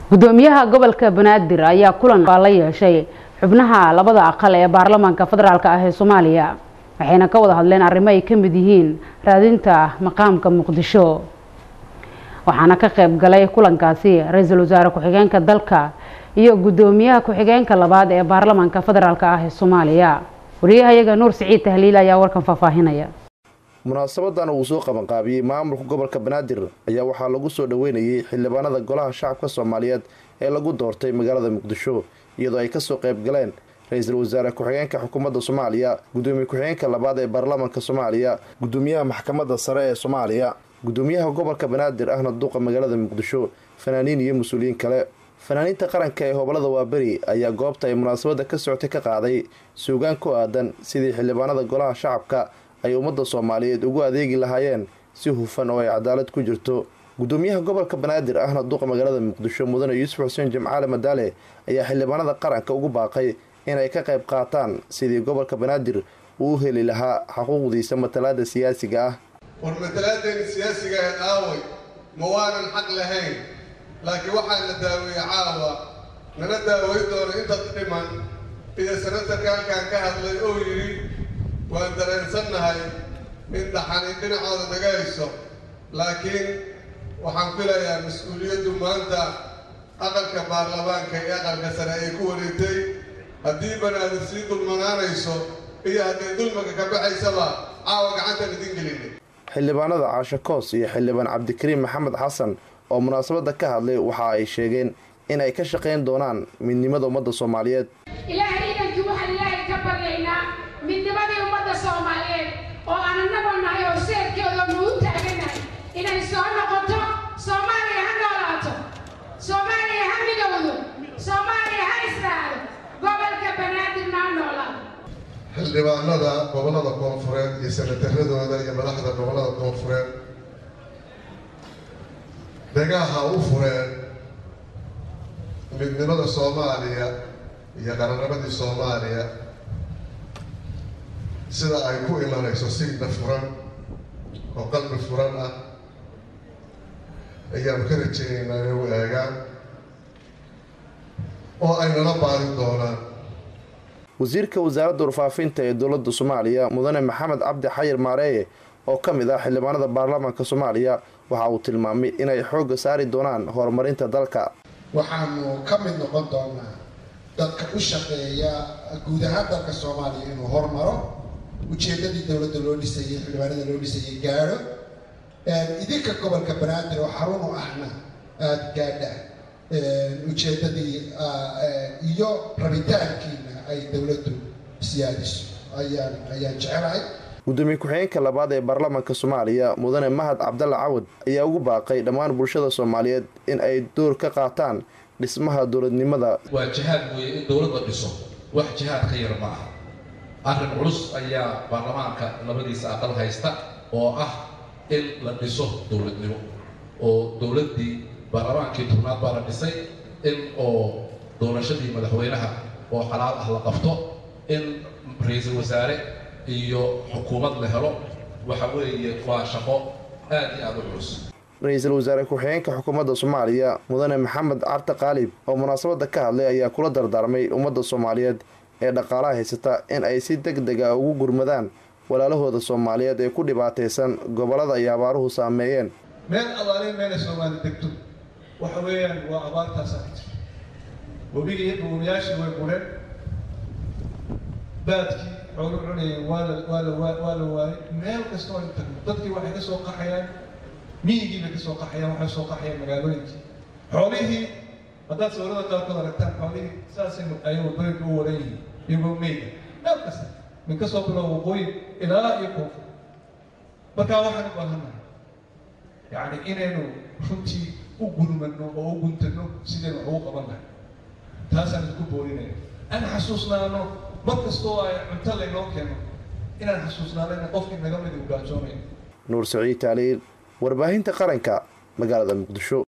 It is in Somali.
gudoomiyaha gobolka Banaadir ayaa kulan la yeeshay xubnaha labada aqal ee baarlamaanka federaalka ah ee Soomaaliya waxayna ka wada hadleen arrimo ay kamid yihiin raadinta maqaamka Muqdisho waxaana ka qayb galay kulankaasi ra'iisul wasaare ku-xigeenka dalka iyo gudoomiyaha ku-xigeenka labaad ee baarlamaanka federaalka ah ee Soomaaliya wariyahayaga Nuur Saciid Tahliil ayaa warkan faafahinaya. munaasabadan uu soo qaban qaabiyay maamulka gobolka Banaadir ayaa waxaa lagu soo dhaweynayay xildhibaanada golaha shacabka Soomaaliyeed ee lagu doortay magaalada Muqdisho iyadoo ay ka soo qayb galeen ra'iisul wasaare ku-xigeenka xukuumadda Soomaaliya, gudoomiye ku-xigeenka labaad ee baarlamaanka Soomaaliya, gudoomiyaha maxkamadda sare ee Soomaaliya, gudoomiyaha gobolka Banaadir ahna duqa magaalada Muqdisho, fanaaniin iyo mas'uuliyiin kale. fanaaniinta qaranka ee hobolada Waaberi ayaa goobta ay munaasabada ka socotay ka qaaday suugaan ku aadan sidii xildhibaanada golaha shacabka ay ummadda Soomaaliyeed ugu adeegi lahaayeen si hufan oo ay cadaalad ku jirto. gudoomiyaha gobolka Banaadir ahna duqa magaalada Muqdisho mudane Yuusuf Xuseen Jimcaale Madaale ayaa xildhibaanada qaranka ugu baaqay inay ka qayb qaataan sidii gobolka Banaadir uu heli lahaa xuquuqdiisa matalaadda siyaasiga ah. matalaadda siyaasiga ah aaway ma waanan xaq lahayn laakiin waxaan la daaweeyay caawa nala daaweey doono inta dhiman iyo sanatarka halkaan ka hadlay oo yiri waan dareensannahay in dhaxani dhinacooda naga hayso laakiin waxaan filayaa mas'uuliyaddu maanta aqalka baarlamaanka iyo aqalka sare ay ku wareegtay haddii Banaadir sii dulmanaanayso iyo haddii dulmiga ka baxaysaba caawa gacanta idin gelinay. xildhibaanada Caasha Koos iyo xildhibaan Cabdikariim Maxamed Xasan oo munaasabada ka hadlay waxa ay sheegeen in ay ka shaqeyn doonaan midnimada ummadda Soomaaliyeed. ilaahay idanki waxa ilaahay ka baryaynaa midnimada ummadda Soomaaliyeed oo aan nabaanahay oo seerkeeda nuu taaganahay inay soo noqoto Soomaaliya ha noolaato Soomaaliya ha midowdo Soomaaliya ha israado gobolka Banaadir ha noolaato. xildhibaanada gobolada koonfureed iyo senataradooda iyo madaxda gobolada koonfureed dagaha u fureen midnimada Soomaaliya iyo qarannimadii Soomaaliya sida ay ku imanayso signa furan oo qalbi furan ah ayaan ka rajaynaynaa inay u eegaan oo ay nala baarin doonaan. wasiirka wasaaradda warfaafinta ee dowladda Soomaaliya mudane Maxamed Cabdi Xayir Maareeye oo ka mid ah xildhibaanada baarlamaanka Soomaaliya waxa uu tilmaamay inay xoog saari doonaan horumarinta dalka. waxaanu ka mid noqon doonaa dadka u shaqeeya guud ahaan dalka Soomaaliya inuu horumaro ujeedadii dowladda loo dhisayay xildhibaanada loo dhisayay gaaro idinka gobolka Banaadir oo xarun u ahna aad gaadha ujeedadii iyo rabitaankiina ay dowladdu siyaadiso ayaan jecelahay. gudoomiye ku-xigeenka labaad ee baarlamaanka Soomaaliya mudane Mahad Cabdalla Cawad ayaa ugu baaqay dhammaan bulshada Soomaaliyeed in ay door ka qaataan dhismaha dowladnimada. waa jihaad weeye in dowladda dhiso wax jihaad ka yar ma aha arrin culus ayaa baarlamaanka labadiisa aqal haysta oo ah in la dhiso dowladnimo oo dowladdii baarlamaankii tobnaad baa la dhisay in oo doorashadii madaxweynaha oo xalaal ah la qabto in ra'iisul wasaare iyo xukuumad la helo waxa weeye waa shaqo aad iyo aad u culus. ra'iisul wasaare ku-xigeenka xukuumadda Soomaaliya mudane Maxamed Cabdi Qaalib oo munaasabada ka hadlay ayaa kula dardaarmay ummadda Soomaaliyeed ee dhaqaalaha haysata in ay si degdeg ah ugu gurmadaan walaalahooda Soomaaliyeed ee ku dhibaataysan gobolada ay abaaruhu saameeyeen. meel abaareen meel Soomaali degto waxa weeyaan waa abaartaas ah wabiga iyo buumiyaashii way gureen baadkii xoolo cunayeen waa la waayay meel kasta oo inta dadkii waxay ka soo qaxayaan miyigii bay ka soo qaxayaan waxay soo qaxayaan magaalooyinkii xoolihii haddaad sawirada qaarkood aragtaan xoolihii saasay ay wadooyinka u waran yihiin iyagoo meyda meel kasta min ka soo bilow waqooyi ilaa iyo koonfur markaa waxaan u baahannahay yacni inaynu runtii u gurmano oo u guntano sidaynu wax ugu qaban lahay taasaan isku boorinaya aan xasuusnaano mar kastoo ay cunto laynoo keeno inaan xasuusnaano in qofkii naga mid u gaajoonayo. Nuur Saciid Tahliil warbaahinta qaranka magaalada Muqdisho.